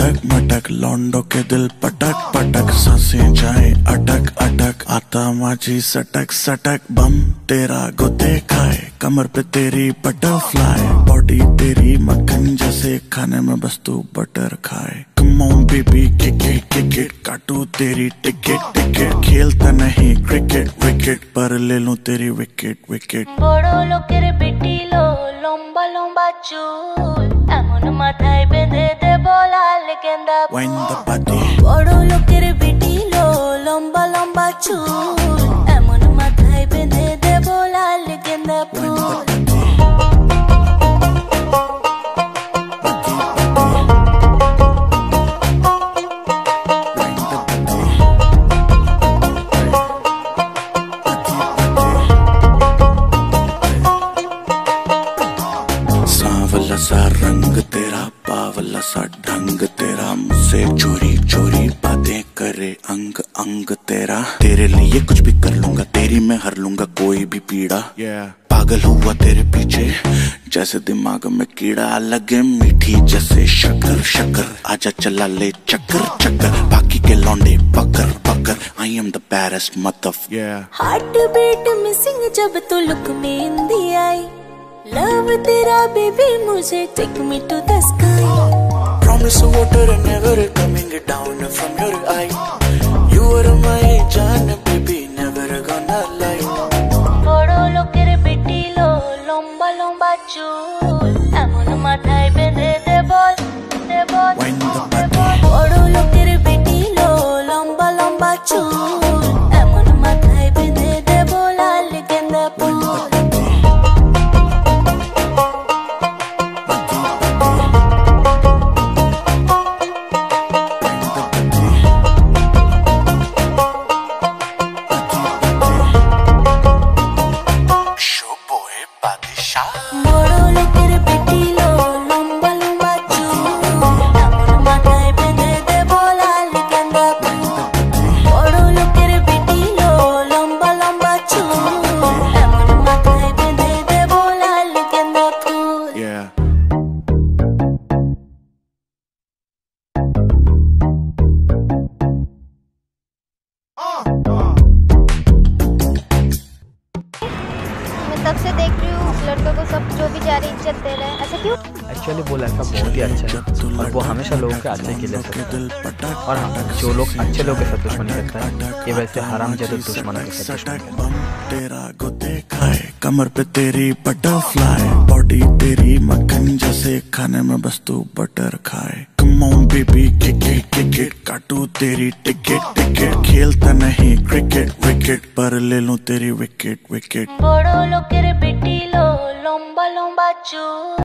मटक मटक लौंडो के दिल पटक पटक, सांसें जाए अटक अटक, आता माझी सटक सटक, बम तेरा गोते खाए, कमर पे तेरी बटरफ्लाई, बॉडी तेरी मक्खन जैसे, खाने में बस तू बटर खाए। Come on baby kick it, काटू तेरी टिकट टिकट, खेलता नहीं क्रिकेट विकेट, पर ले लूं तेरी विकेट विकेट। बड़ो लोकेर पिटिलो लंबा लंबा चूल, एमन माथाय बेঁধে দেব লাল গেঁদা ফুল। বড় লোকের পিটিলো লম্বা লম্বা চুল, এমন মাথায় বেঁধে দেব লাল গেঁদা ফুল। सांवला सा रंग तेरा, बावला सा ढंग तेरा, मुझसे चोरी चोरी बातें करे अंग अंग तेरा, तेरे लिए कुछ भी कर लूंगा, तेरी मैं हर लूंगा कोई भी पीड़ा। पागल हुआ तेरे पीछे जैसे दिमाग में कीड़ा, लगे मीठी जैसे शक्कर शक्कर, आजा चला ले चक्कर चक्कर, बाकी के लौंडे पकड़ पकड़, I am the baddest mother. Heart beat missing जब तू लुक में इंदी आई, लव तेरा बेबी मुझे take me to the sky. Promise water and never coming down from your eye, you are my जान baby never gonna lie। বড় লোকের পিটিলো লম্বা লম্বা চুল, এমন মাথায় বেঁধে দেব দেব দেব। বড় লোকের পিটিলো লম্বা লম্বা চুল, এমন মাথায় বেঁধে দেব লাল গেঁদা ফুল। বড় লোকের পিটিলো লম্বা লম্বা চুল, এমন মাথায় বেঁধে দেব লাল গেঁদা ফুল। বড় লোকের পিটিলো লম্বা লম্বা চুল, এমন মাথায় বেঁধে দেব লাল গেঁদা ফুল। मैं तब से देख रही हूँ लड़कों को सब जो भी जा रही इज्जत दे रहे हैं, ऐसा क्यों? एक्चुअली वो लड़का बहुत ही अच्छा है और वो हमेशा लोगों के अच्छे के लिए सोचता है, और हाँ, जो लोग अच्छे लोगों के साथ दुश्मनी करता है ये वैसे हरामजादा दुश्मनों के साथ दुश्मनी है। तेरा गोते खाए, कमर पे तेरी बटरफ्लाई, बॉडी तेरी मक्खन जैसे, खाने में बस तू बटर खाए। Come on baby kick it, काटू तेरी टिकट टिकट, खेलता नहीं क्रिकेट विकेट, पर ले लूं तेरी विकेट विकेट। বড় লোকের পিটিলো লম্বা লম্বা চুল।